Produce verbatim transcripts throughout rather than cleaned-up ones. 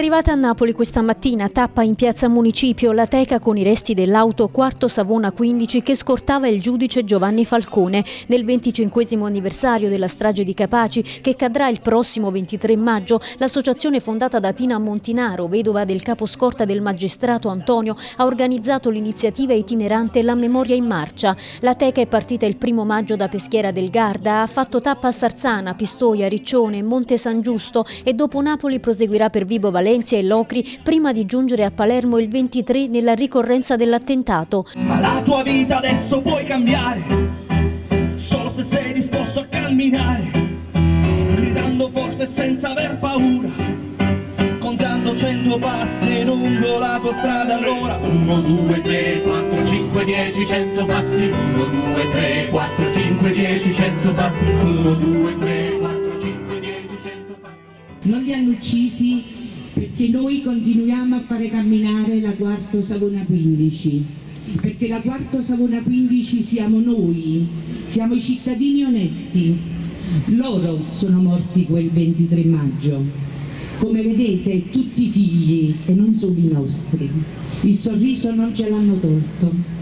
Arrivata a Napoli questa mattina, tappa in piazza Municipio, la teca con i resti dell'auto Quarto Savona quindici che scortava il giudice Giovanni Falcone nel venticinquesimo anniversario della strage di Capaci, che cadrà il prossimo ventitré maggio. L'associazione fondata da Tina Montinaro, vedova del caposcorta del magistrato Antonio, ha organizzato l'iniziativa itinerante La Memoria in Marcia. La teca è partita il primo maggio da Peschiera del Garda, ha fatto tappa a Sarzana, Pistoia, Riccione, Monte San Giusto e dopo Napoli proseguirà per Vibo Valencia e Locri prima di giungere a Palermo il ventitré nella ricorrenza dell'attentato. Ma la tua vita adesso puoi cambiare, solo se sei disposto a camminare, gridando forte senza aver paura, contando cento passi lungo la tua strada all'ora. uno, due, tre, quattro, cinque, dieci, cento passi. uno, due, tre, quattro, cinque, dieci, cento passi. uno, due, tre, quattro, cinque, dieci, cento passi. Non li hanno uccisi perché noi continuiamo a fare camminare la Quarto Savona quindici, perché la Quarto Savona quindici siamo noi, siamo i cittadini onesti. Loro sono morti quel ventitré maggio. Come vedete, tutti i figli e non solo i nostri. Il sorriso non ce l'hanno tolto.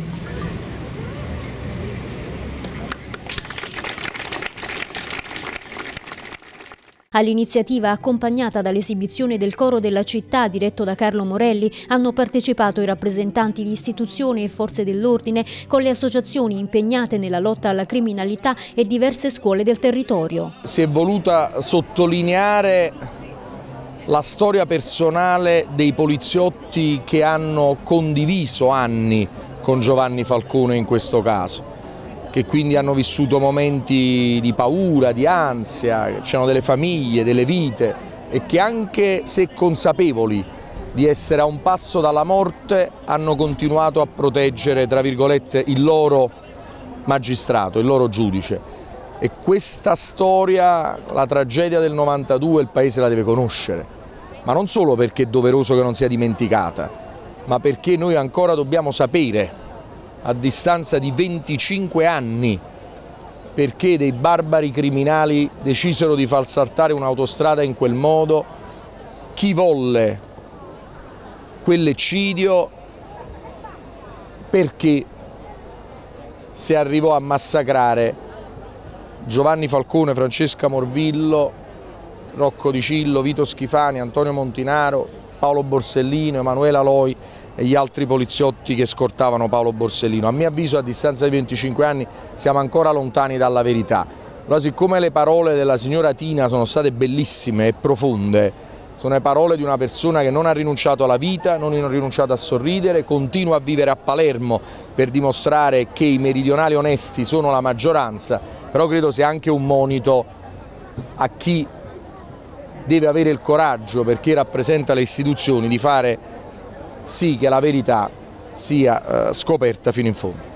All'iniziativa, accompagnata dall'esibizione del coro della città diretto da Carlo Morelli, hanno partecipato i rappresentanti di istituzioni e forze dell'ordine con le associazioni impegnate nella lotta alla criminalità e diverse scuole del territorio. Si è voluta sottolineare la storia personale dei poliziotti che hanno condiviso anni con Giovanni Falcone in questo caso, che quindi hanno vissuto momenti di paura, di ansia, c'erano delle famiglie, delle vite e che anche se consapevoli di essere a un passo dalla morte hanno continuato a proteggere, tra virgolette, il loro magistrato, il loro giudice. E questa storia, la tragedia del novantadue, il Paese la deve conoscere, ma non solo perché è doveroso che non sia dimenticata, ma perché noi ancora dobbiamo sapere, a distanza di venticinque anni, perché dei barbari criminali decisero di far saltare un'autostrada in quel modo, chi volle quell'eccidio, perché si arrivò a massacrare Giovanni Falcone, Francesca Morvillo, Rocco Di Cillo, Vito Schifani, Antonio Montinaro, Paolo Borsellino, Emanuela Loi e gli altri poliziotti che scortavano Paolo Borsellino. A mio avviso, a distanza di venticinque anni siamo ancora lontani dalla verità. Allora, siccome le parole della signora Tina sono state bellissime e profonde, sono le parole di una persona che non ha rinunciato alla vita, non ha rinunciato a sorridere, continua a vivere a Palermo per dimostrare che i meridionali onesti sono la maggioranza, però credo sia anche un monito a chi deve avere il coraggio, perché rappresenta le istituzioni, di fare sì che la verità sia eh, scoperta fino in fondo.